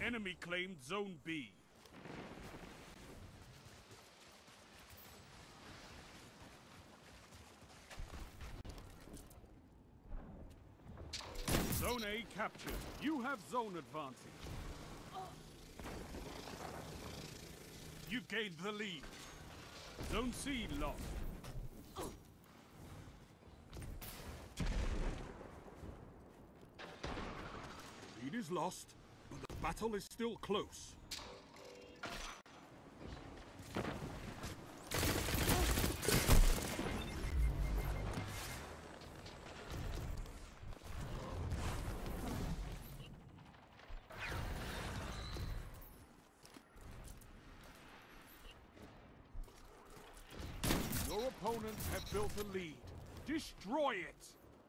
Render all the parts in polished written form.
Enemy claimed Zone B. Zone A captured. You have zone advantage. You've gained the lead. Zone C lost. Lead is lost, but the battle is still close. Your opponents have built a lead. Destroy it!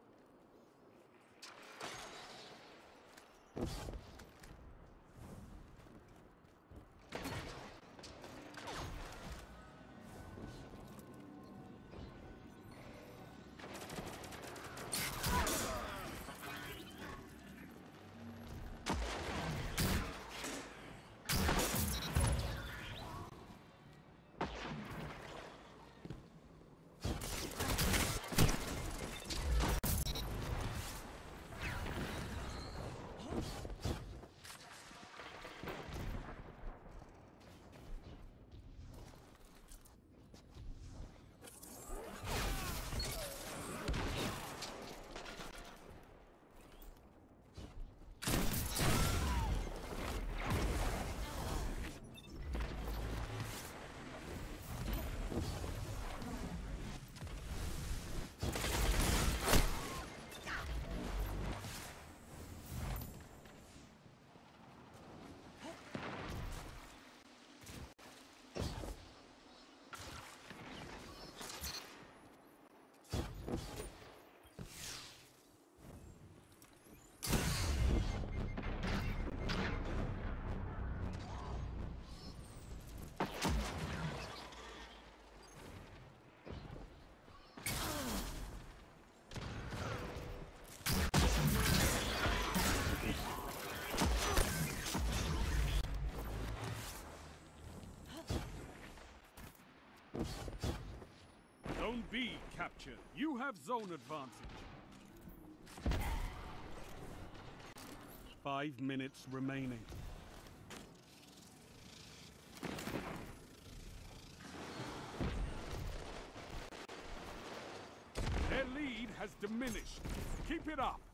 Zone B captured. You have zone advantage. 5 minutes remaining. Their lead has diminished. Keep it up.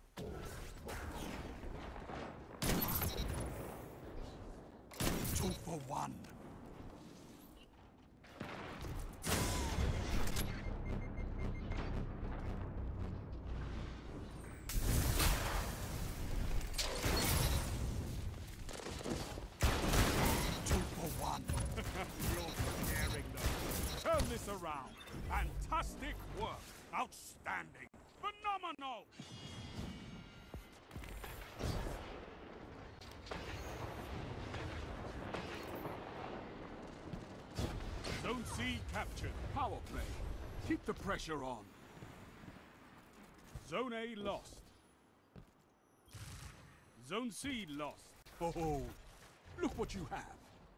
Two for one. You're daring them. Turn this around. Fantastic work. Outstanding. Phenomenal. Zone C captured. Power play. Keep the pressure on. Zone A lost. Zone C lost. Oh, look what you have.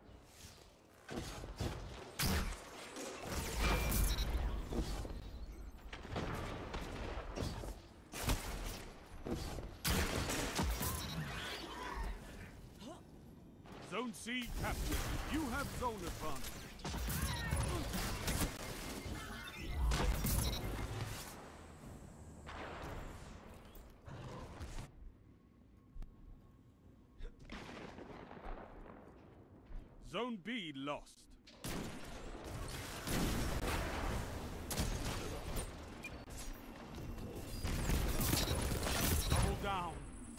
Zone C captured. You have zone advantage. Zone B lost. Double down.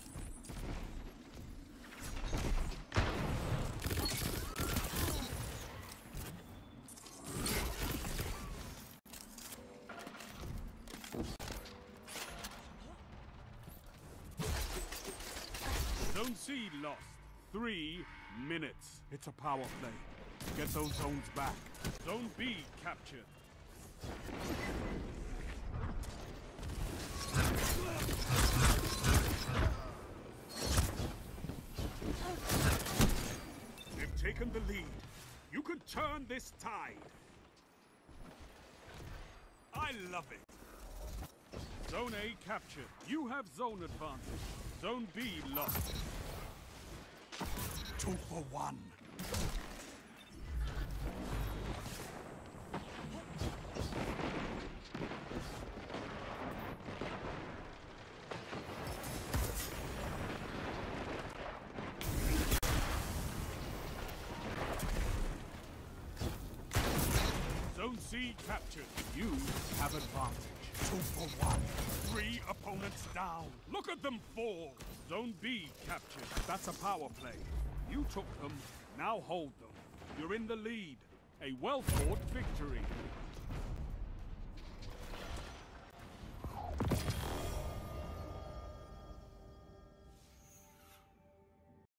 Zone C lost. 3 minutes. It's a power play. Get those zones back. Zone B captured. taken the lead. You can turn this tide. I love it. Zone A captured. You have zone advantage. Zone B lost. 2 for 1. Zone C captured. You have advantage. 2 for 1. 3 opponents down. Look at them fall. Zone B captured. That's a power play. You took them. Now hold them. You're in the lead. A well-fought victory.